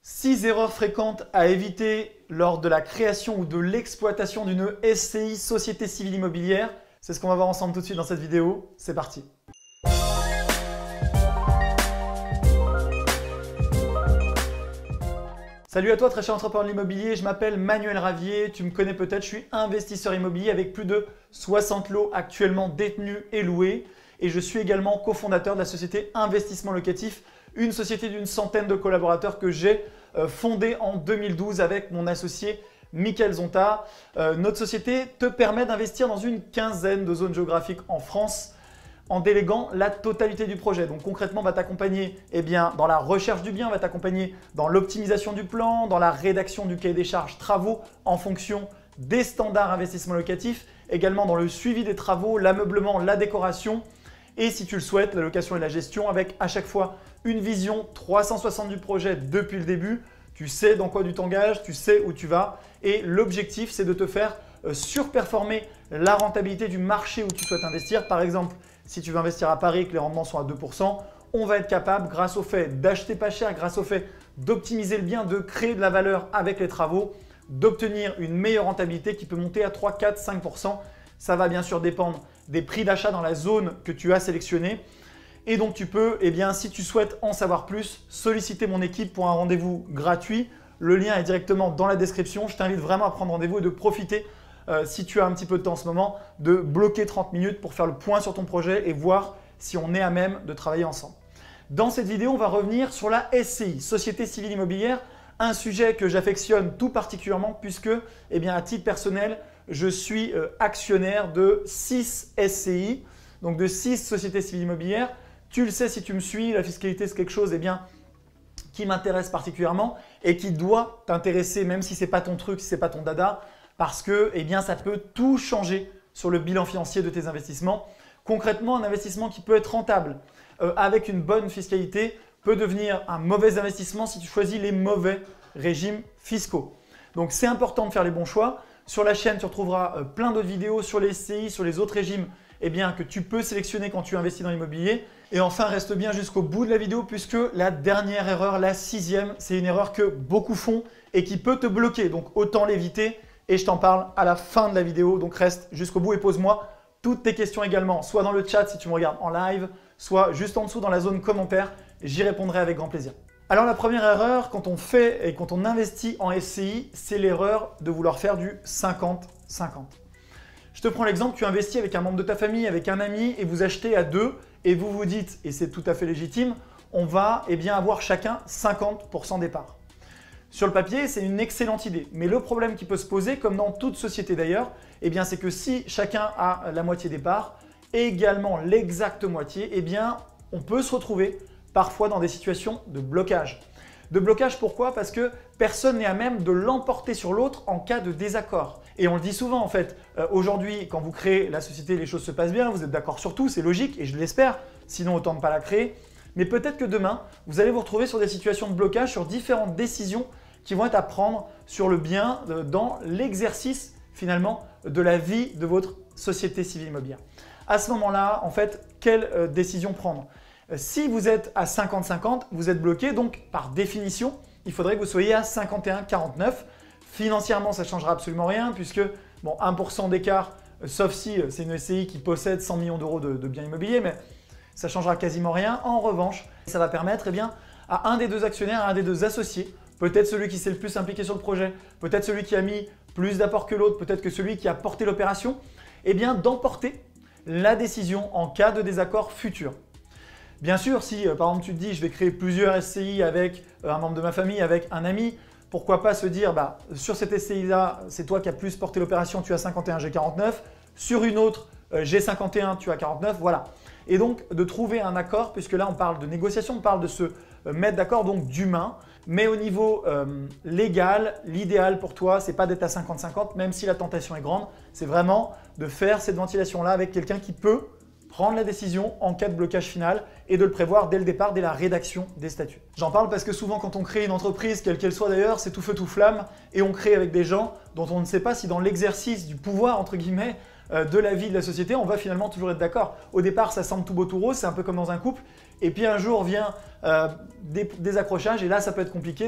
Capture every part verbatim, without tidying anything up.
six erreurs fréquentes à éviter lors de la création ou de l'exploitation d'une S C I, Société Civile Immobilière. C'est ce qu'on va voir ensemble tout de suite dans cette vidéo. C'est parti. Salut à toi très cher entrepreneur de l'immobilier, je m'appelle Manuel Ravier, tu me connais peut-être, je suis investisseur immobilier avec plus de soixante lots actuellement détenus et loués et je suis également cofondateur de la société Investissement Locatif, une société d'une centaine de collaborateurs que j'ai fondée en deux mille douze avec mon associé Michael Zonta. Euh, notre société te permet d'investir dans une quinzaine de zones géographiques en France en déléguant la totalité du projet. Donc concrètement, on va t'accompagner eh bien, dans la recherche du bien, on va t'accompagner dans l'optimisation du plan, dans la rédaction du cahier des charges travaux en fonction des standards investissement locatif, également dans le suivi des travaux, l'ameublement, la décoration et si tu le souhaites, la location et la gestion avec à chaque fois une vision trois cent soixante du projet depuis le début. Tu sais dans quoi tu t'engages, tu sais où tu vas et l'objectif c'est de te faire surperformer la rentabilité du marché où tu souhaites investir. Par exemple, si tu veux investir à Paris et que les rendements sont à deux pour cent, on va être capable, grâce au fait d'acheter pas cher, grâce au fait d'optimiser le bien, de créer de la valeur avec les travaux, d'obtenir une meilleure rentabilité qui peut monter à trois, quatre, cinq pour cent. Ça va bien sûr dépendre des prix d'achat dans la zone que tu as sélectionnée. Et donc tu peux, eh bien, si tu souhaites en savoir plus, solliciter mon équipe pour un rendez-vous gratuit. Le lien est directement dans la description. Je t'invite vraiment à prendre rendez-vous et de profiter, euh, si tu as un petit peu de temps en ce moment, de bloquer trente minutes pour faire le point sur ton projet et voir si on est à même de travailler ensemble. Dans cette vidéo, on va revenir sur la S C I, Société Civile Immobilière, un sujet que j'affectionne tout particulièrement puisque, eh bien, à titre personnel, je suis euh, actionnaire de six S C I, donc de six sociétés civiles immobilières. Tu le sais si tu me suis, la fiscalité c'est quelque chose eh bien, qui m'intéresse particulièrement et qui doit t'intéresser même si ce n'est pas ton truc, si ce n'est pas ton dada parce que eh bien, ça peut tout changer sur le bilan financier de tes investissements. Concrètement, un investissement qui peut être rentable euh, avec une bonne fiscalité peut devenir un mauvais investissement si tu choisis les mauvais régimes fiscaux. Donc c'est important de faire les bons choix. Sur la chaîne, tu retrouveras euh, plein d'autres vidéos sur les S C I, sur les autres régimes eh bien, que tu peux sélectionner quand tu investis dans l'immobilier. Et enfin, reste bien jusqu'au bout de la vidéo puisque la dernière erreur, la sixième, c'est une erreur que beaucoup font et qui peut te bloquer. Donc autant l'éviter et je t'en parle à la fin de la vidéo. Donc reste jusqu'au bout et pose-moi toutes tes questions également, soit dans le chat si tu me regardes en live, soit juste en dessous dans la zone commentaire. J'y répondrai avec grand plaisir. Alors la première erreur quand on fait et quand on investit en S C I, c'est l'erreur de vouloir faire du cinquante cinquante. Je te prends l'exemple, tu investis avec un membre de ta famille, avec un ami et vous achetez à deux et vous vous dites, et c'est tout à fait légitime, on va eh bien, avoir chacun cinquante pour cent des parts. Sur le papier, c'est une excellente idée. Mais le problème qui peut se poser, comme dans toute société d'ailleurs, eh bien, c'est que si chacun a la moitié des parts et également l'exacte moitié, eh bien, on peut se retrouver parfois dans des situations de blocage. De blocage pourquoi? Parce que personne n'est à même de l'emporter sur l'autre en cas de désaccord. Et on le dit souvent en fait, euh, aujourd'hui quand vous créez la société, les choses se passent bien, vous êtes d'accord sur tout, c'est logique et je l'espère, sinon autant ne pas la créer. Mais peut-être que demain, vous allez vous retrouver sur des situations de blocage, sur différentes décisions qui vont être à prendre sur le bien euh, dans l'exercice finalement de la vie de votre société civile immobilière. À ce moment-là, en fait, quelle euh, décision prendre? Si vous êtes à cinquante cinquante, vous êtes bloqué, donc par définition, il faudrait que vous soyez à cinquante et un quarante-neuf. Financièrement, ça ne changera absolument rien puisque bon, un pour cent d'écart, sauf si c'est une S C I qui possède cent millions d'euros de, de biens immobiliers, mais ça ne changera quasiment rien. En revanche, ça va permettre eh bien, à un des deux actionnaires, à un des deux associés, peut-être celui qui s'est le plus impliqué sur le projet, peut-être celui qui a mis plus d'apport que l'autre, peut-être que celui qui a porté l'opération, eh bien d'emporter la décision en cas de désaccord futur. Bien sûr, si euh, par exemple tu te dis je vais créer plusieurs S C I avec euh, un membre de ma famille, avec un ami, pourquoi pas se dire bah, sur cette S C I-là, c'est toi qui as plus porté l'opération, tu as cinquante et un, j'ai quarante-neuf. Sur une autre, euh, j'ai cinquante et un, tu as quarante-neuf, voilà. Et donc de trouver un accord, puisque là on parle de négociation, on parle de se euh, mettre d'accord, donc d'humain. Mais au niveau euh, légal, l'idéal pour toi, c'est pas d'être à cinquante cinquante, même si la tentation est grande, c'est vraiment de faire cette ventilation-là avec quelqu'un qui peut prendre la décision en cas de blocage final et de le prévoir dès le départ, dès la rédaction des statuts. J'en parle parce que souvent quand on crée une entreprise, quelle qu'elle soit d'ailleurs, c'est tout feu tout flamme et on crée avec des gens dont on ne sait pas si dans l'exercice du pouvoir entre guillemets euh, de la vie de la société, on va finalement toujours être d'accord. Au départ, ça semble tout beau tout rose, c'est un peu comme dans un couple et puis un jour vient euh, des, des accrochages et là ça peut être compliqué. Donc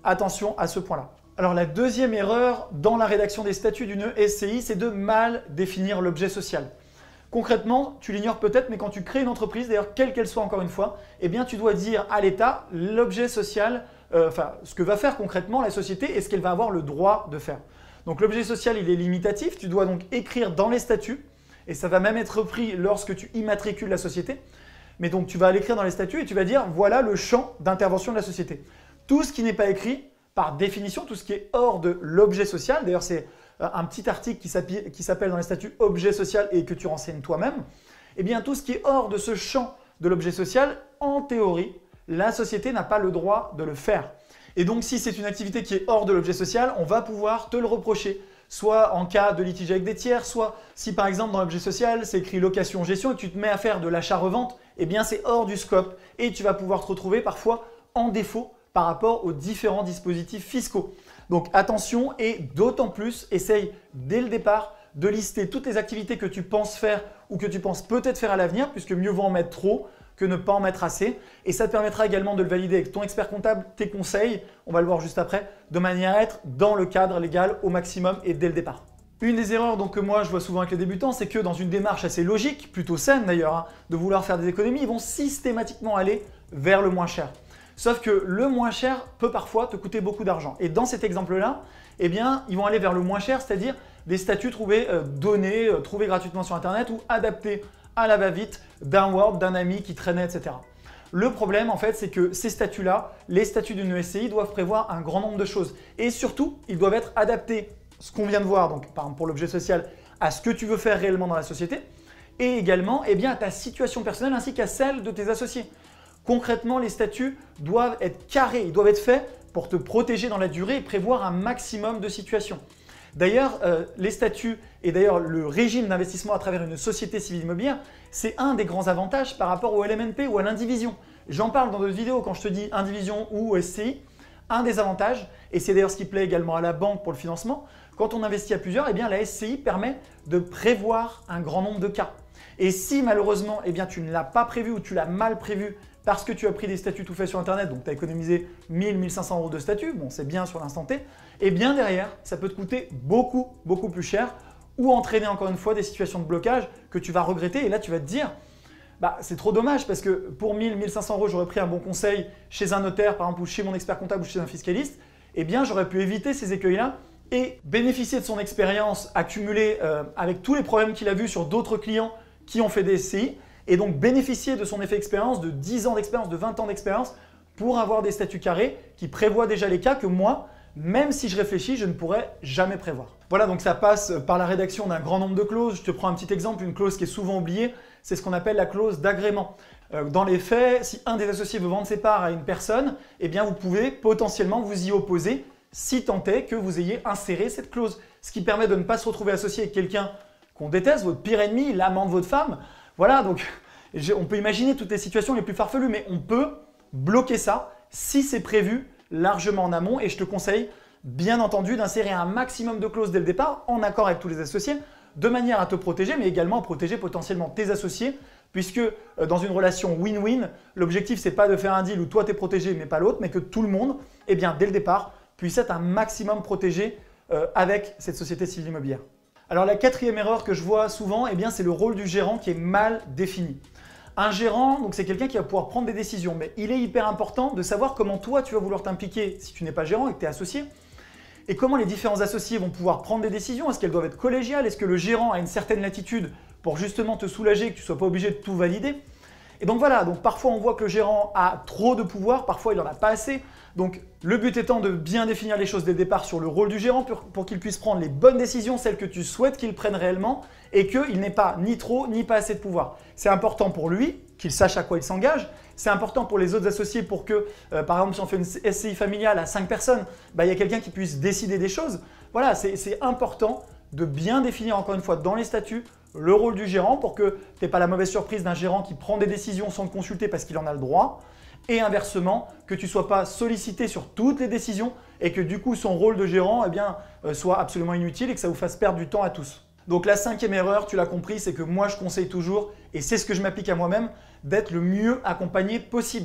attention à ce point-là. Alors la deuxième erreur dans la rédaction des statuts d'une S C I, c'est de mal définir l'objet social. Concrètement, tu l'ignores peut-être, mais quand tu crées une entreprise, d'ailleurs quelle qu'elle soit encore une fois, eh bien tu dois dire à l'État l'objet social, euh, enfin ce que va faire concrètement la société et ce qu'elle va avoir le droit de faire. Donc l'objet social, il est limitatif, tu dois donc écrire dans les statuts, et ça va même être repris lorsque tu immatricules la société. Mais donc tu vas l'écrire dans les statuts et tu vas dire voilà le champ d'intervention de la société. Tout ce qui n'est pas écrit, par définition, tout ce qui est hors de l'objet social, d'ailleurs c'est un petit article qui s'appelle dans les statuts objet social et que tu renseignes toi-même, eh bien tout ce qui est hors de ce champ de l'objet social, en théorie, la société n'a pas le droit de le faire. Et donc si c'est une activité qui est hors de l'objet social, on va pouvoir te le reprocher, soit en cas de litige avec des tiers, soit si par exemple dans l'objet social c'est écrit location-gestion et que tu te mets à faire de l'achat-revente, eh bien c'est hors du scope et tu vas pouvoir te retrouver parfois en défaut par rapport aux différents dispositifs fiscaux. Donc attention et d'autant plus, essaye dès le départ de lister toutes les activités que tu penses faire ou que tu penses peut-être faire à l'avenir, puisque mieux vaut en mettre trop que ne pas en mettre assez. Et ça te permettra également de le valider avec ton expert comptable, tes conseils, on va le voir juste après, de manière à être dans le cadre légal au maximum et dès le départ. Une des erreurs donc, que moi je vois souvent avec les débutants, c'est que dans une démarche assez logique, plutôt saine d'ailleurs, hein, de vouloir faire des économies, ils vont systématiquement aller vers le moins cher. Sauf que le moins cher peut parfois te coûter beaucoup d'argent. Et dans cet exemple-là, eh bien, ils vont aller vers le moins cher, c'est-à-dire des statuts trouvés, euh, donnés, euh, trouvés gratuitement sur Internet ou adaptés à la va-vite d'un Word, d'un ami qui traînait, et cetera. Le problème, en fait, c'est que ces statuts-là, les statuts d'une S C I, doivent prévoir un grand nombre de choses. Et surtout, ils doivent être adaptés, ce qu'on vient de voir, donc par exemple pour l'objet social, à ce que tu veux faire réellement dans la société, et également eh bien, à ta situation personnelle ainsi qu'à celle de tes associés. Concrètement, les statuts doivent être carrés, ils doivent être faits pour te protéger dans la durée et prévoir un maximum de situations. D'ailleurs, euh, les statuts et d'ailleurs le régime d'investissement à travers une société civile immobilière, c'est un des grands avantages par rapport au L M N P ou à l'indivision. J'en parle dans d'autres vidéos quand je te dis indivision ou S C I. Un des avantages, et c'est d'ailleurs ce qui plaît également à la banque pour le financement, quand on investit à plusieurs, eh bien, la S C I permet de prévoir un grand nombre de cas. Et si malheureusement eh bien, tu ne l'as pas prévu ou tu l'as mal prévu parce que tu as pris des statuts tout faits sur Internet, donc tu as économisé mille, mille cinq cents euros de statut, bon c'est bien sur l'instant T, et bien derrière, ça peut te coûter beaucoup, beaucoup plus cher ou entraîner encore une fois des situations de blocage que tu vas regretter et là tu vas te dire bah, c'est trop dommage parce que pour mille, mille cinq cents euros, j'aurais pris un bon conseil chez un notaire par exemple ou chez mon expert comptable ou chez un fiscaliste, eh bien j'aurais pu éviter ces écueils-là et bénéficier de son expérience accumulée euh, avec tous les problèmes qu'il a vus sur d'autres clients qui ont fait des S C I et donc bénéficier de son effet expérience, de dix ans d'expérience, de vingt ans d'expérience pour avoir des statuts carrés qui prévoient déjà les cas que moi, même si je réfléchis, je ne pourrais jamais prévoir. Voilà, donc ça passe par la rédaction d'un grand nombre de clauses. Je te prends un petit exemple, une clause qui est souvent oubliée, c'est ce qu'on appelle la clause d'agrément. Euh, dans les faits, si un des associés veut vendre ses parts à une personne, eh bien vous pouvez potentiellement vous y opposer si tant est que vous ayez inséré cette clause. Ce qui permet de ne pas se retrouver associé avec quelqu'un qu'on déteste, votre pire ennemi, l'amant de votre femme. Voilà, donc on peut imaginer toutes les situations les plus farfelues, mais on peut bloquer ça si c'est prévu largement en amont et je te conseille bien entendu d'insérer un maximum de clauses dès le départ en accord avec tous les associés de manière à te protéger mais également à protéger potentiellement tes associés puisque dans une relation win-win, l'objectif c'est pas de faire un deal où toi tu es protégé mais pas l'autre mais que tout le monde, eh bien, dès le départ, puisse être un maximum protégé euh, avec cette société civile immobilière. Alors la quatrième erreur que je vois souvent, eh bien, c'est le rôle du gérant qui est mal défini. Un gérant, donc c'est quelqu'un qui va pouvoir prendre des décisions, mais il est hyper important de savoir comment toi tu vas vouloir t'impliquer si tu n'es pas gérant et que tu es associé. Et comment les différents associés vont pouvoir prendre des décisions, est-ce qu'elles doivent être collégiales, est-ce que le gérant a une certaine latitude pour justement te soulager, que tu ne sois pas obligé de tout valider. Et donc voilà, donc parfois on voit que le gérant a trop de pouvoir, parfois il n'en a pas assez. Donc le but étant de bien définir les choses dès le départ sur le rôle du gérant pour, pour qu'il puisse prendre les bonnes décisions, celles que tu souhaites qu'il prenne réellement et qu'il n'ait pas ni trop ni pas assez de pouvoir. C'est important pour lui, qu'il sache à quoi il s'engage. C'est important pour les autres associés pour que, euh, par exemple, si on fait une S C I familiale à cinq personnes, bah, il y a quelqu'un qui puisse décider des choses. Voilà, c'est important de bien définir encore une fois dans les statuts le rôle du gérant pour que tu n'aies pas la mauvaise surprise d'un gérant qui prend des décisions sans te consulter parce qu'il en a le droit. Et inversement, que tu ne sois pas sollicité sur toutes les décisions et que du coup son rôle de gérant eh bien, euh, soit absolument inutile et que ça vous fasse perdre du temps à tous. Donc la cinquième erreur, tu l'as compris, c'est que moi je conseille toujours, et c'est ce que je m'applique à moi-même, d'être le mieux accompagné possible.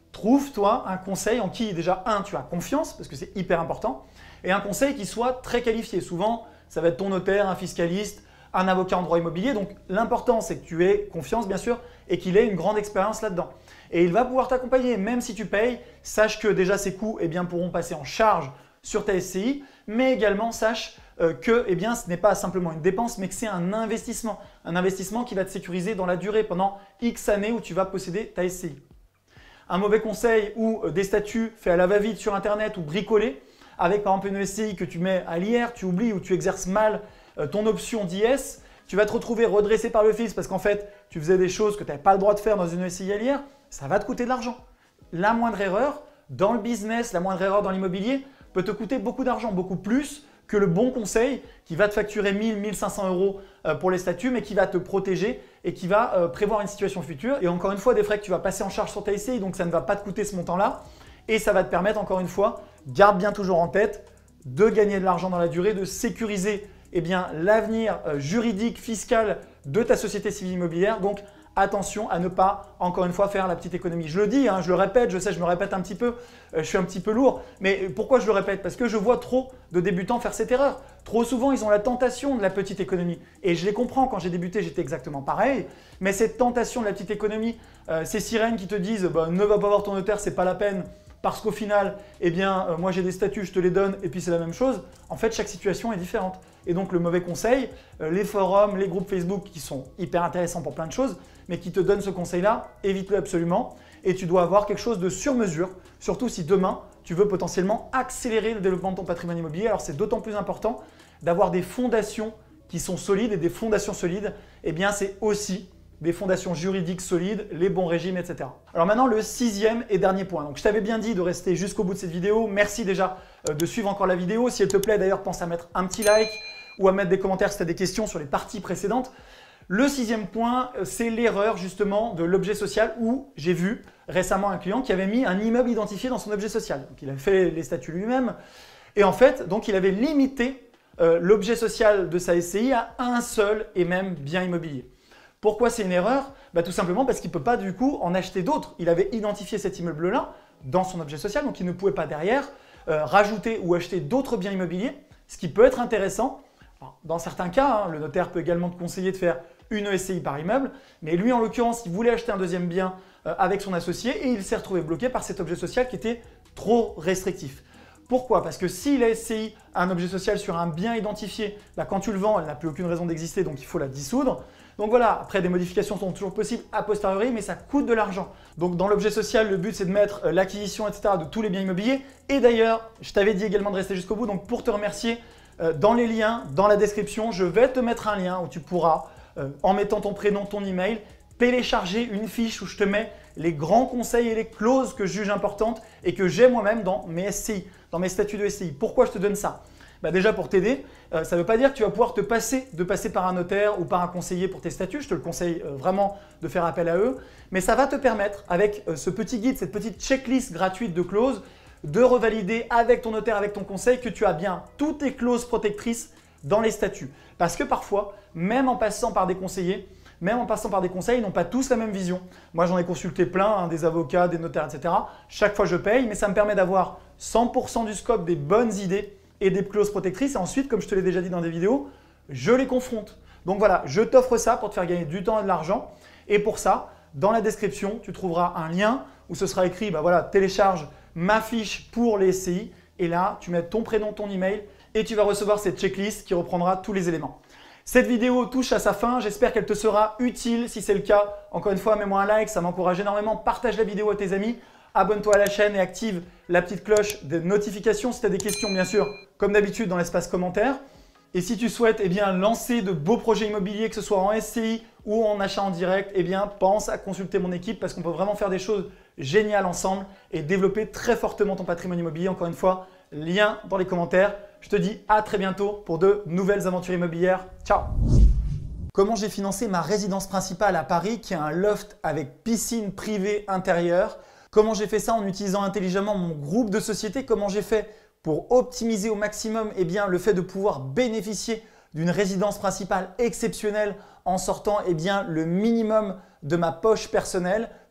trouve-toi un conseil en qui déjà, un, tu as confiance, parce que c'est hyper important, et un conseil qui soit très qualifié. Souvent, ça va être ton notaire, un fiscaliste, un avocat en droit immobilier. Donc, l'important, c'est que tu aies confiance, bien sûr, et qu'il ait une grande expérience là-dedans. Et il va pouvoir t'accompagner, même si tu payes. Sache que déjà, ces coûts eh bien, pourront passer en charge sur ta S C I, mais également sache euh, que eh bien, ce n'est pas simplement une dépense, mais que c'est un investissement. Un investissement qui va te sécuriser dans la durée, pendant X années où tu vas posséder ta S C I. Un mauvais conseil ou euh, des statuts faits à la va-vite sur Internet ou bricolés, avec par exemple une S C I que tu mets à l'I R, tu oublies ou tu exerces mal euh, ton option d'I S, tu vas te retrouver redressé par le fisc parce qu'en fait, tu faisais des choses que tu n'avais pas le droit de faire dans une S C I à l'I R, ça va te coûter de l'argent. La moindre erreur dans le business, la moindre erreur dans l'immobilier peut te coûter beaucoup d'argent, beaucoup plus que le bon conseil qui va te facturer mille, mille cinq cents euros pour les statuts, mais qui va te protéger et qui va prévoir une situation future. Et encore une fois, des frais que tu vas passer en charge sur ta S C I, donc ça ne va pas te coûter ce montant-là. Et ça va te permettre, encore une fois, garde bien toujours en tête, de gagner de l'argent dans la durée, de sécuriser eh bien, l'avenir juridique, fiscal de ta société civile immobilière. Donc, attention à ne pas, encore une fois, faire la petite économie. Je le dis, hein, je le répète, je sais, je me répète un petit peu, euh, je suis un petit peu lourd. Mais pourquoi je le répète? Parce que je vois trop de débutants faire cette erreur. Trop souvent, ils ont la tentation de la petite économie. Et je les comprends, quand j'ai débuté, j'étais exactement pareil. Mais cette tentation de la petite économie, euh, ces sirènes qui te disent bah, « ne va pas voir ton notaire, c'est pas la peine », parce qu'au final, eh bien, euh, moi j'ai des statuts, je te les donne et puis c'est la même chose. En fait, chaque situation est différente. Et donc le mauvais conseil, euh, les forums, les groupes Facebook qui sont hyper intéressants pour plein de choses, mais qui te donnent ce conseil-là, évite-le absolument. Et tu dois avoir quelque chose de sur mesure, surtout si demain, tu veux potentiellement accélérer le développement de ton patrimoine immobilier. Alors c'est d'autant plus important d'avoir des fondations qui sont solides, et des fondations solides, eh bien c'est aussi des fondations juridiques solides, les bons régimes, et cetera. Alors maintenant, le sixième et dernier point. Donc, je t'avais bien dit de rester jusqu'au bout de cette vidéo. Merci déjà euh, de suivre encore la vidéo. Si elle te plaît, d'ailleurs, pense à mettre un petit like ou à mettre des commentaires si tu as des questions sur les parties précédentes. Le sixième point, c'est l'erreur justement de l'objet social où j'ai vu récemment un client qui avait mis un immeuble identifié dans son objet social. Donc, il a fait les statuts lui-même et en fait, donc, il avait limité euh, l'objet social de sa S C I à un seul et même bien immobilier. Pourquoi c'est une erreur? Bah, tout simplement parce qu'il ne peut pas du coup en acheter d'autres. Il avait identifié cet immeuble-là dans son objet social, donc il ne pouvait pas derrière euh, rajouter ou acheter d'autres biens immobiliers, ce qui peut être intéressant. Alors, dans certains cas, hein, le notaire peut également te conseiller de faire une S C I par immeuble, mais lui en l'occurrence, il voulait acheter un deuxième bien euh, avec son associé et il s'est retrouvé bloqué par cet objet social qui était trop restrictif. Pourquoi? Parce que si la S C I a un objet social sur un bien identifié, bah, quand tu le vends, elle n'a plus aucune raison d'exister, donc il faut la dissoudre. Donc voilà, après des modifications sont toujours possibles a posteriori, mais ça coûte de l'argent. Donc dans l'objet social, le but c'est de mettre euh, l'acquisition, et cetera de tous les biens immobiliers. Et d'ailleurs, je t'avais dit également de rester jusqu'au bout, donc pour te remercier, euh, dans les liens, dans la description, je vais te mettre un lien où tu pourras, euh, en mettant ton prénom, ton email, télécharger une fiche où je te mets les grands conseils et les clauses que je juge importantes et que j'ai moi-même dans mes S C I, dans mes statuts de S C I. Pourquoi je te donne ça? Bah déjà pour t'aider, euh, ça ne veut pas dire que tu vas pouvoir te passer de passer par un notaire ou par un conseiller pour tes statuts. Je te le conseille euh, vraiment de faire appel à eux. Mais ça va te permettre, avec euh, ce petit guide, cette petite checklist gratuite de clauses, de revalider avec ton notaire, avec ton conseil, que tu as bien toutes tes clauses protectrices dans les statuts. Parce que parfois, même en passant par des conseillers, même en passant par des conseils, ils n'ont pas tous la même vision. Moi, j'en ai consulté plein, hein, des avocats, des notaires, et cetera. Chaque fois, je paye, mais ça me permet d'avoir cent pour cent du scope, des bonnes idées et des clauses protectrices. Et ensuite, comme je te l'ai déjà dit dans des vidéos, je les confronte. Donc voilà, je t'offre ça pour te faire gagner du temps et de l'argent. Et pour ça, dans la description, tu trouveras un lien où ce sera écrit, bah voilà, télécharge ma fiche pour les S C I. Et là, tu mets ton prénom, ton email et tu vas recevoir cette checklist qui reprendra tous les éléments. Cette vidéo touche à sa fin, j'espère qu'elle te sera utile. Si c'est le cas, encore une fois, mets-moi un like, ça m'encourage énormément. Partage la vidéo à tes amis, abonne-toi à la chaîne et active la petite cloche de notification si tu as des questions, bien sûr, comme d'habitude dans l'espace commentaire. Et si tu souhaites eh bien, lancer de beaux projets immobiliers, que ce soit en S C I ou en achat en direct, eh bien, pense à consulter mon équipe parce qu'on peut vraiment faire des choses géniales ensemble et développer très fortement ton patrimoine immobilier. Encore une fois, lien dans les commentaires. Je te dis à très bientôt pour de nouvelles aventures immobilières. Ciao! Comment j'ai financé ma résidence principale à Paris qui est un loft avec piscine privée intérieure? Comment j'ai fait ça en utilisant intelligemment mon groupe de société? Comment j'ai fait pour optimiser au maximum eh bien, le fait de pouvoir bénéficier d'une résidence principale exceptionnelle en sortant eh bien, le minimum de ma poche personnelle?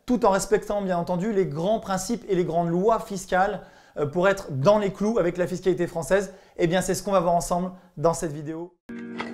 tout en respectant bien entendu les grands principes et les grandes lois fiscales euh, pour être dans les clous avec la fiscalité française. Eh bien, c'est ce qu'on va voir ensemble dans cette vidéo.